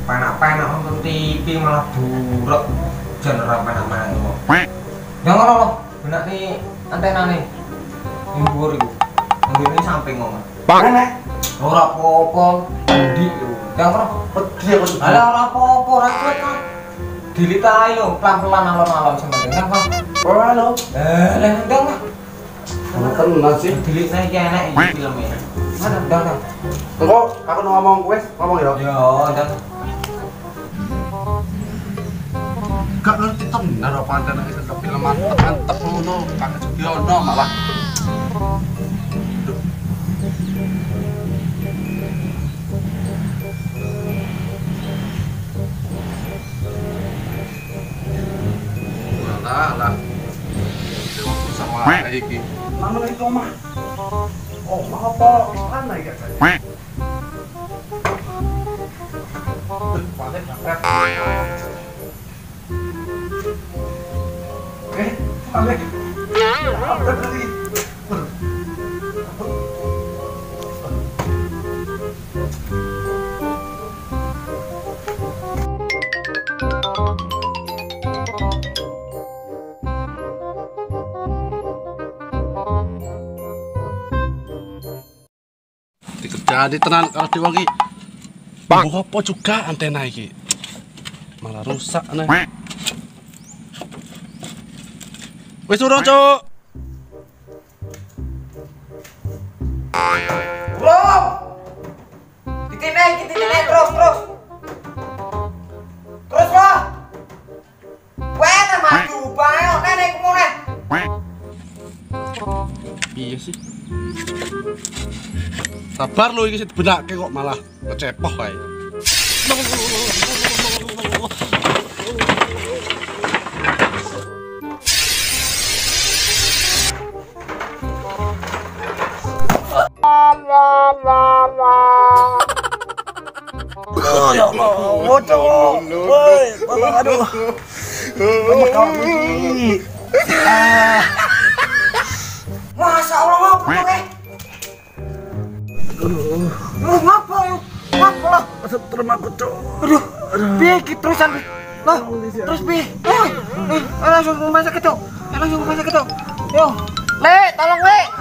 Penak-penak nonton TV malah durek. Jan ora penak-penak kok. Ya ngono lho, benak nih antena nih. Ning dhuwur iku. Nang samping ngomong. Nek. Ora apa-apa, endi yo. Ya ngono, Pedhi apa sih? ala ora apa-apa, ora kuat kan. Dilit ae lho, pelan-pelan alon-alon sing penting kan, Bang. Oh, halo. Lah ndang Bang. Tenan sih. Dilit nek enek iki filmnya. Mana ndang. Engko aku ngomong kowe, ngomong ya. Yo, ndang. Gak ngerti tenan apa antena iki tetep film mantep ngono, kakek juga ono malah. Lah. Sama iki. Mana iki omah? Oh, mau apa? Mana iki kan? Paling jangkret. Paling. Apa tadi? Dikerjani tenan karo dewa iki. Bang, apa juga antena iki? Malah rusak nih. Wis urung, Cuk. Bro. Ditinai terus. Terus lo. Wena maju bae nek kemune. Piye sih? Sabar lu iki dibenake kok malah kecepoh kae. Ya Allah, bocor. Woi, aduh. Masa Allah ngapa kowe? Lu ngapa yuk? Ngapa lah? Setrum aku, Cuk. Aduh, piye iki terusan? Lah, terus piye? Langsung ke rumah sakit, Cuk. Langsung ke rumah sakit, Cuk. Yo. Le, tolong, Le.